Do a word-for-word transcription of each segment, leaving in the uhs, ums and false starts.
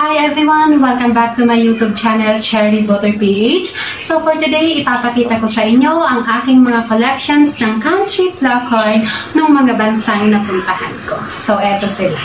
Hi everyone! Welcome back to my YouTube channel, Cherry Butter P H. So for today, ipapakita ko sa inyo ang aking mga collections ng country placard ng mga bansang napuntahan ko. So eto sila.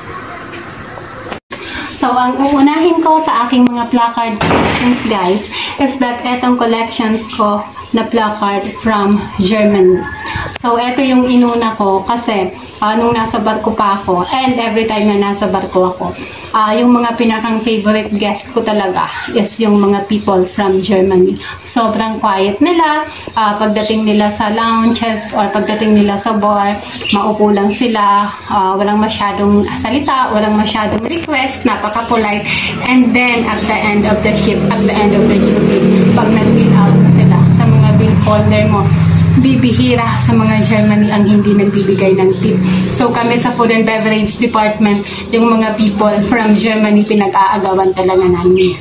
So ang uunahin ko sa aking mga placard collections guys is that etong collections ko na placard from Germany. So eto yung inuna ko kasi uh, nung nasa barko pa ako and every time na nasa barko ako, Uh, yung mga pinakang favorite guest ko talaga is yung mga people from Germany. Sobrang quiet nila. Uh, pagdating nila sa lounges or pagdating nila sa bar, maupo lang sila. Uh, walang masyadong salita, walang masyadong request, napaka-polite. And then, at the end of the ship, at the end of the duty, pag nag-bill out na sila sa mga bill folder mo, bibihira sa mga Germany ang hindi nagbibigay ng tip. So kami sa Food and Beverage Department, yung mga people from Germany, pinag-aagawan talaga namin.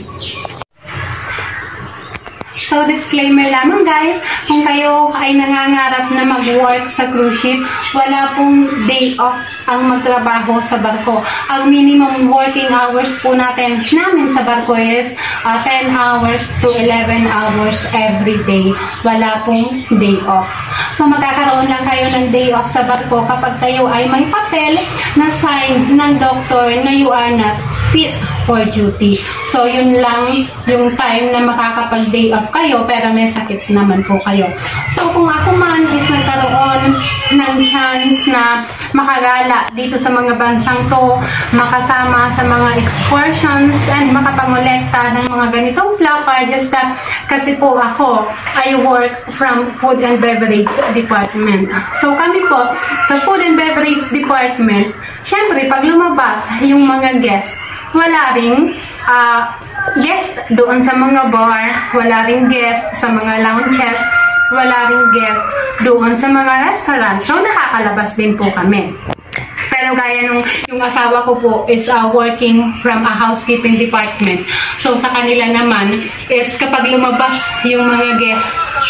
So, disclaimer lamang guys, kung kayo ay nangangarap na mag-work sa cruise ship, wala pong day off ang magtrabaho sa barko. Ang minimum working hours po natin namin sa barko is uh, ten hours to eleven hours every day. Wala pong day off. So, magkakaroon lang kayo ng day off sa barko kapag kayo ay may papel na sign ng doktor na you are not fit for duty. So, yun lang yung time na makakapag-day off kayo, pero may sakit naman po kayo. So, kung ako man is nagkaroon ng chance na makagala dito sa mga bansang to, makasama sa mga excursions, and makapangolekta ng mga ganitong placard, is that kasi po ako, I work from Food and Beverage Department. So, kami po, sa Food and Beverage Department, syempre, pag lumabas yung mga guests, wala ring uh, guest doon sa mga bar, wala ring guest sa mga lounges, wala ring guest doon sa mga restaurant. So, nakakalabas din po kami. Pero gaya nung yung asawa ko po is uh, working from a housekeeping department. So, sa kanila naman is kapag lumabas yung mga guest,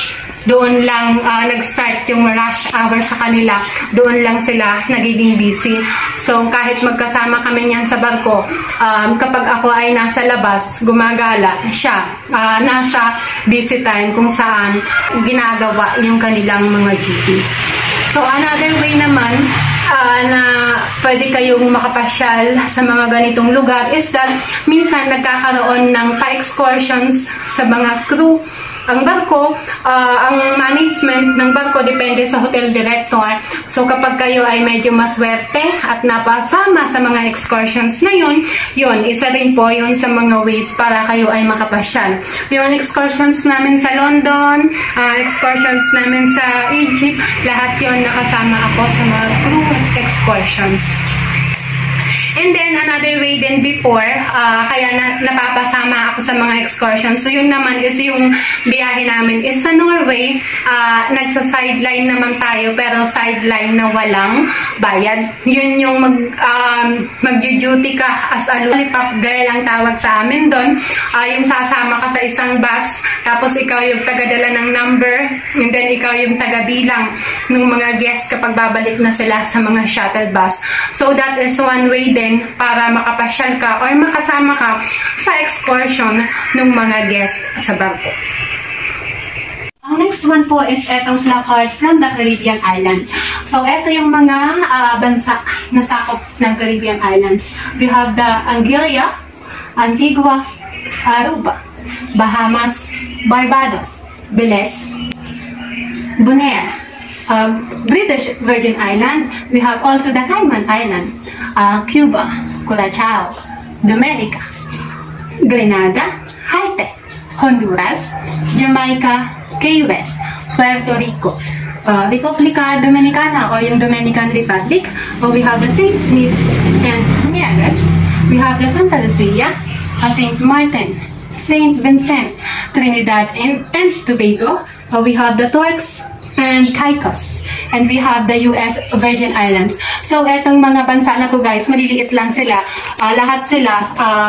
doon lang uh, nag-start yung rush hour sa kanila. Doon lang sila nagiging busy. So, kahit magkasama kami niyan sa barko, um, kapag ako ay nasa labas, gumagala siya. Uh, nasa busy time kung saan ginagawa yung kanilang mga duties. So, another way naman uh, na pwede kayong makapasyal sa mga ganitong lugar is that minsan nagkakaroon ng pa-excursions sa mga crew. Ang barko, uh, ang management ng barko depende sa hotel director. So kapag kayo ay medyo maswerte at napasama sa mga excursions na yun, yun, isa rin po yun sa mga ways para kayo ay makapasyal. Yung excursions namin sa London, uh, excursions namin sa Egypt, lahat yun nakasama ako sa mga crew excursions. And then, another way din before, uh, kaya na, napapasama ako sa mga excursions. So, yun naman is yung biyahe namin is sa Norway. Uh, nagsa-sideline naman tayo, pero sideline na walang bayad. Yun yung mag, um, mag-duty ka as a lollipop girl ang tawag sa amin doon. Uh, yung sasama ka sa isang bus, tapos ikaw yung tagadala ng number, and then ikaw yung tagabilang ng mga guests kapag babalik na sila sa mga shuttle bus. So, that is one way din para makapasyal ka or makasama ka sa excursion ng mga guest sa barko. Ang next one po is etong placard from the Caribbean Island. So, eto yung mga uh, bansa na sakop ng Caribbean Islands. We have the Anguilla, Antigua, Aruba, Bahamas, Barbados, Belize, Bonaire, uh, British Virgin Island. We have also the Cayman Island, Uh, Cuba, Curaçao, Dominica, Grenada, Haiti, Honduras, Jamaica, Key West, Puerto Rico, uh, Republica Dominicana or yung Dominican Republic, or we have the Saint Kitts and Nevis, we have the Santa Lucia, uh, Saint Martin, Saint Vincent, Trinidad and, and Tobago, uh, we have the Turks and Caicos. And we have the U S Virgin Islands. So, etong mga bansa na to guys, maliliit lang sila. Uh, lahat sila, uh,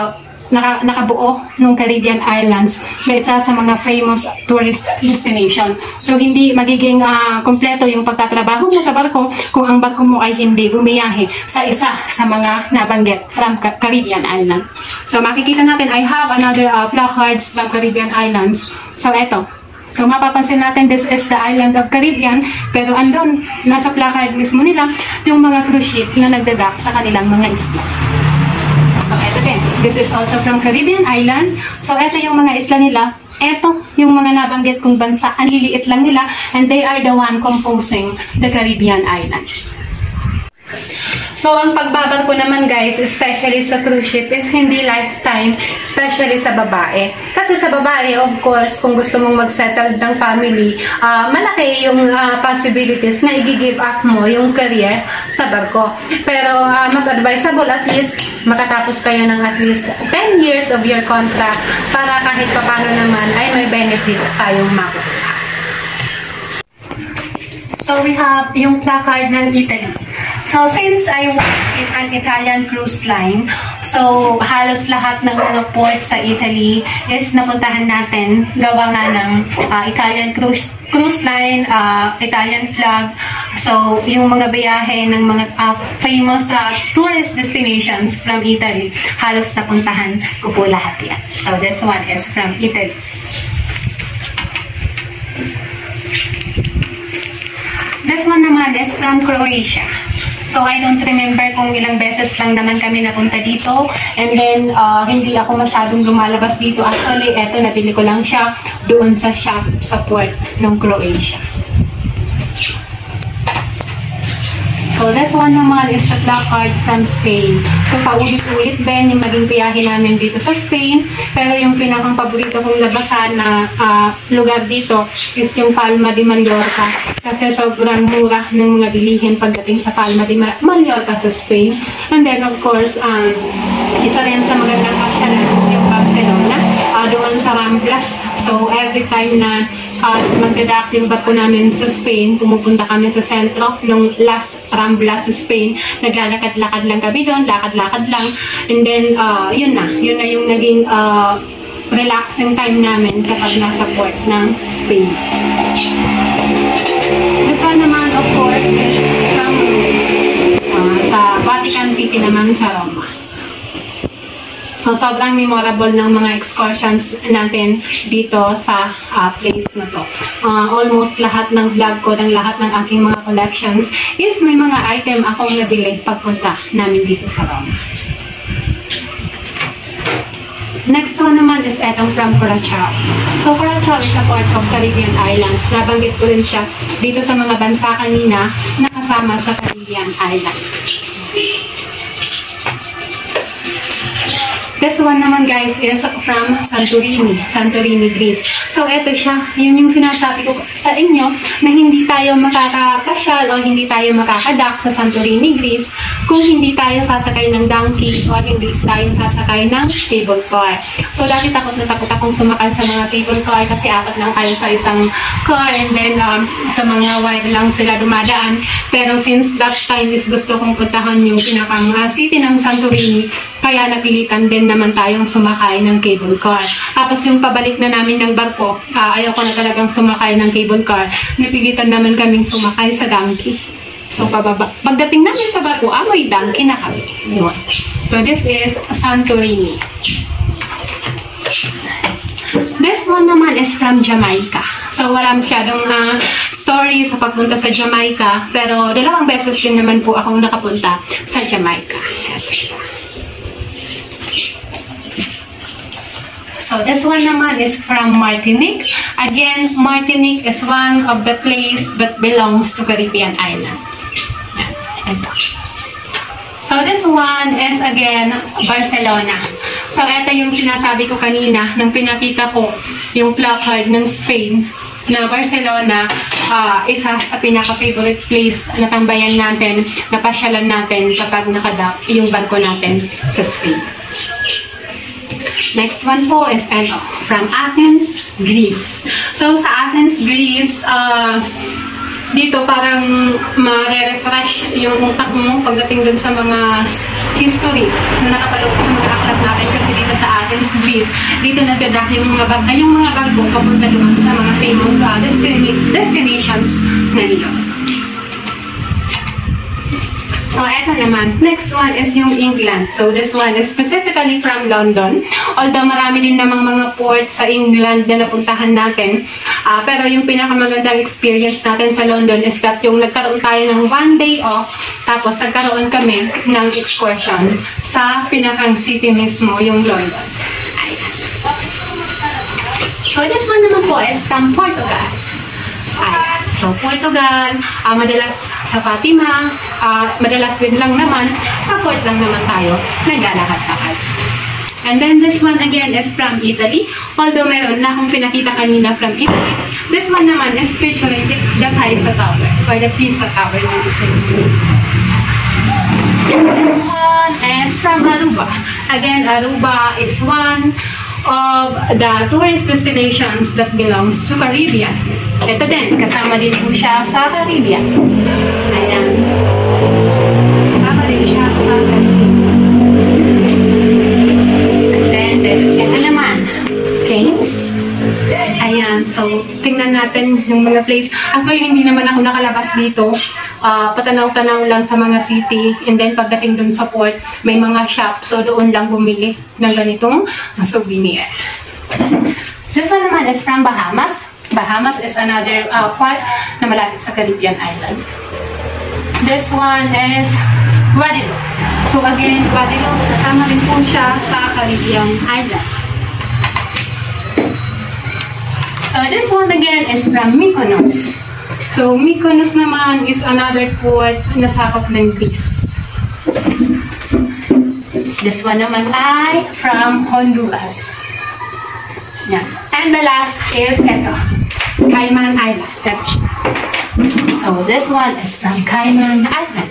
naka, nakabuo ng Caribbean Islands na isa sa mga famous tourist destination. So, hindi magiging uh, kompleto yung pagtatrabaho mo sa barko kung ang barko mo ay hindi bumiyahe sa isa sa mga nabanggit from Ca Caribbean Island. So, makikita natin, I have another uh, placards from Caribbean Islands. So, eto. So, mapapansin natin, this is the island of Caribbean, pero andun, nasa placard mismo nila, yung mga cruise ship na nagdadak sa kanilang mga isla. So, eto din. This is also from Caribbean Island. So, eto yung mga isla nila. Eto yung mga nabanggit kong bansa. Ang liliit lang nila, and they are the one composing the Caribbean Island. So, ang pagbabarko naman guys, especially sa cruise ship, is hindi lifetime, especially sa babae. Kasi sa babae, of course, kung gusto mong mag-settle ng family, uh, malaki yung uh, possibilities na i-give up mo yung career sa barko. Pero, uh, mas advisable at least, makatapos kayo ng at least ten years of your contract para kahit paano naman ay may benefits tayong makuha. So, we have yung placard ng Italy. So, since I work in an Italian cruise line, so halos lahat ng mga port sa Italy is napuntahan natin, gawa nga ng uh, Italian cruise, cruise line, uh, Italian flag. So, yung mga biyahe ng mga uh, famous uh, tourist destinations from Italy, halos napuntahan ko po lahat yan. So, this one is from Italy. This one naman is from Croatia. So, I don't remember kung ilang beses lang naman kami napunta dito. And then, uh, hindi ako masyadong lumalabas dito. Actually, eto, nabili ko lang siya doon sa shop sa port ng Croatia. So, this one naman is the placard from Spain. So, paulit-ulit din yung maging biyahe namin dito sa Spain. Pero yung pinakang paborito kong labasan na uh, lugar dito is yung Palma de Mallorca. Kasi sobrang mura ng mga bilihin pagdating sa Palma de Mallorca sa Spain. And then, of course, um, isa rin sa magandang pasyalan is yung Barcelona. Uh, doon sa Ramblas. So, every time na uh, magdadak yung barko namin sa Spain, pumupunta kami sa sentro ng Las Ramblas sa Spain. Naglalakad-lakad lang kami doon, lakad-lakad lang. And then, uh, yun na. Yun na yung naging uh, relaxing time namin kapag nasa port ng Spain. This one naman, of course, is from uh, sa Vatican City naman sa Roma. So, sobrang memorable ng mga excursions natin dito sa uh, place na to. Uh, almost lahat ng vlog ko, ng lahat ng aking mga collections is may mga item akong nabili pagpunta namin dito sa Roma. Next one naman is etong from Curacao. So, Curacao is a part of Caribbean Islands. Nabanggit ko rin siya dito sa mga bansa kanina na kasama sa Caribbean Islands. This one naman guys is from Santorini, Santorini, Greece. So eto siya, yun yung sinasabi ko sa inyo na hindi tayo makakapasyal o hindi tayo makakadak sa Santorini, Greece kung hindi tayo sasakay ng donkey o hindi tayo sasakay ng cable car. So dati takot na takot akong sumakal sa mga cable car kasi apat lang kayo sa isang car and then um, sa mga wire lang sila dumadaan. Pero since that time is gusto kong puntahan yung pinakang uh, city ng Santorini, kaya napilitan din naman tayong sumakay ng cable car. Tapos yung pabalik na namin ng barko, uh, ayaw ko na talagang sumakay ng cable car. Napilitan naman kaming sumakay sa donkey. So pababa. Pagdating namin sa barko, amoy donkey na kami. So this is Santorini. This one naman is from Jamaica. So wala masyadong uh, story sa pagpunta sa Jamaica, pero dalawang beses din naman po akong nakapunta sa Jamaica. So this one naman is from Martinique. Again, Martinique is one of the place that belongs to Caribbean Island. So this one is again Barcelona. So ito yung sinasabi ko kanina nang pinakita ko yung placard ng Spain na Barcelona, uh, isa sa pinaka-favorite place na tambayan natin, na pasyalan natin kapag nakadak yung barko natin sa Spain. Next one po is ano, from Athens, Greece. So sa Athens, Greece, uh, dito parang ma-refresh yung utak mo pagdating dun sa mga history na nakapaloob sa mga aklat natin kasi dito sa Greece. Dito nagdadak yung mga bag, ay, yung mga barko papunta doon sa mga famous uh, destin destinations na iyon. So, eto naman. Next one is yung England. So, this one is specifically from London. Although, marami din namang mga ports sa England na napuntahan natin. Uh, pero yung pinakamagandang experience natin sa London is that yung nagkaroon tayo ng one day off, tapos nagkaroon kami ng excursion sa pinakang city mismo, yung London. Ayan. So, this one naman po is from Portugal. Ayan. So, Portugal, uh, madalas sa Fatima, uh, madalas din lang naman, sa port lang naman tayo, naglalakad-lakad. And then this one again is from Italy. Although meron na akong pinakita kanina from Italy. This one naman is featuring the, the Pisa Tower, or the Pisa Tower. This one is from Aruba. Again, Aruba is one of the tourist destinations that belongs to Caribbean. Ito din, kasama din po siya sa Caribbean. Ayan. Kasama din siya sa Caribbean. Then, then ito naman, Cairns. Ayan, so, tingnan natin yung mga place. Actually, hindi naman ako nakalabas dito. Uh, patanaw-tanaw lang sa mga city. And then, pagdating dun sa port, may mga shop. So, doon lang bumili ng ganitong souvenir. This one naman is from Bahamas. Bahamas is another uh, part na malapit sa Caribbean island. This one is Guadeloupe. So, again, Guadeloupe, kasama rin po siya sa Caribbean island. So, this one again is from Mykonos. So, Mykonos naman is another port na sakop ng Greece. This one naman ay from Honduras. Yan. And the last is ito, Cayman Island. So, this one is from Cayman Island.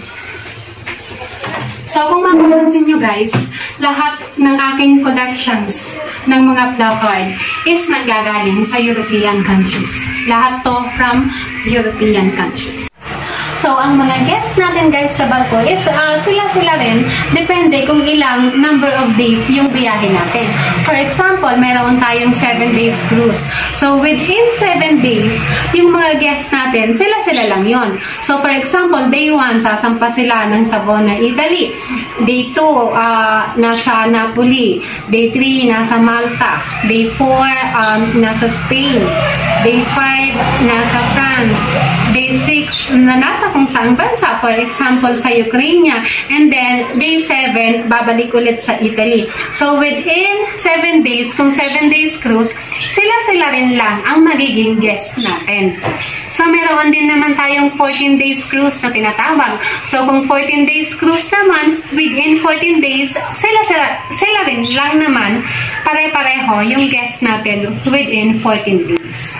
So, kung mapapansin nyo guys, lahat ng aking collections ng mga placard is nanggagaling sa European countries. Lahat to from European countries. So, ang mga guests natin guys sa barko is uh, sila-sila rin, depende kung ilang number of days yung biyahe natin. For example, meron tayong seven days cruise. So, within seven days, yung mga guests natin, sila-sila lang yon. So, for example, day one, sasampa sila ng Savona, Italy. Day two, uh, nasa Napoli. Day three, nasa Malta. Day four, um, nasa Spain. Day five, nasa France. Day six, na nasa kung saang bansa, for example, sa Ukraine. And then, day seven, babalik ulit sa Italy. So, within seven days, kung seven days cruise, sila-sila rin lang ang magiging guest natin. So, meron din naman tayong fourteen days cruise na tinatawag. So, kung fourteen days cruise naman, within fourteen days, sila-sila sila rin lang naman, pare-pareho yung guest natin within fourteen days.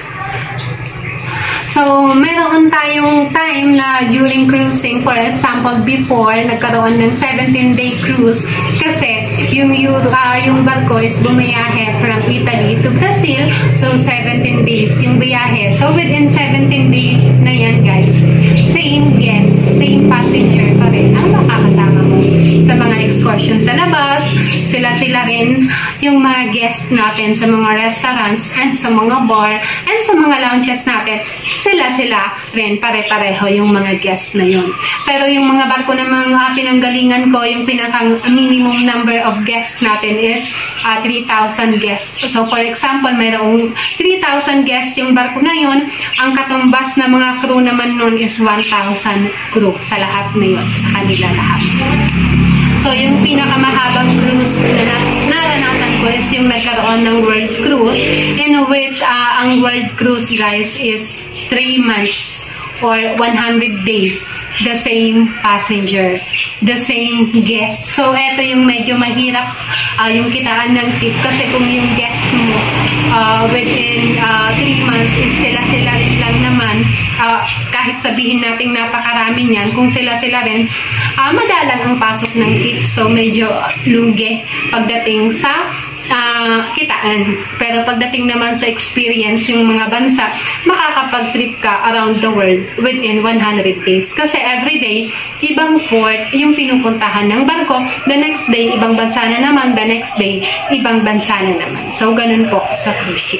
So, meron tayong time na during cruising, for example, before, nagkaroon ng seventeen day cruise kasi yung, yung, uh, yung barko is bumiyahe from Italy to Brazil. So, seventeen days yung biyahe. So, within seventeen days na yan, guys, same guest, same passenger pa rin ang makakasama mo sa mga excursion sa labas. Sila-sila rin yung mga guest natin sa mga restaurants and sa mga bar and sa mga lounges natin. Sila-sila rin, pare-pareho yung mga guest na yun. Pero yung mga barko na mga pinanggalingan ko, yung pinakang minimum number of guests natin is uh, three thousand guests. So, for example, mayroong three thousand guests yung barko na yun. Ang katumbas na mga crew naman nun is one thousand crew sa lahat na yun, sa kanila lahat. So, yung pinakamahabang cruise na naranasan ko is yung nagkaroon ng world cruise, in which uh, ang world cruise, guys, is three months or one hundred days. The same passenger, the same guest. So, eto yung medyo mahirap uh, yung kitaan ng tip kasi kung yung guest mo uh, within uh, three months is sila-sila rin lang naman, uh, kahit sabihin natin napakarami niyan, kung sila-sila rin, uh, madalang ang pasok ng tip. So, medyo lugi pagdating sa uh, kitaan. Pero pagdating naman sa experience, yung mga bansa, makakapag-trip ka around the world within one hundred days. Kasi everyday, ibang port yung pinupuntahan ng barko. The next day, ibang bansa na naman. The next day, ibang bansa na naman. So, ganun po sa cruise ship.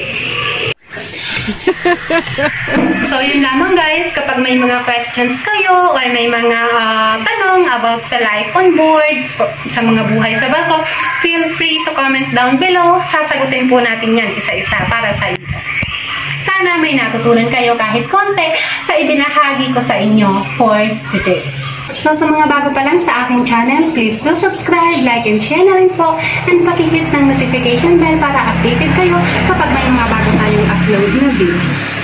So, yun lamang guys. Kapag may mga questions kayo or may mga uh, tanong about sa life on board, sa mga buhay sa barko, feel free to comment down below. Sasagutin po natin yan isa-isa para sa inyo. Sana may natutunan kayo kahit konti sa ibinahagi ko sa inyo for today. So, sa mga bago pa lang sa aking channel, please do subscribe, like, and share na rin po. And pakihit ng notification bell para updated kayo kapag may mga bago tayong upload na video.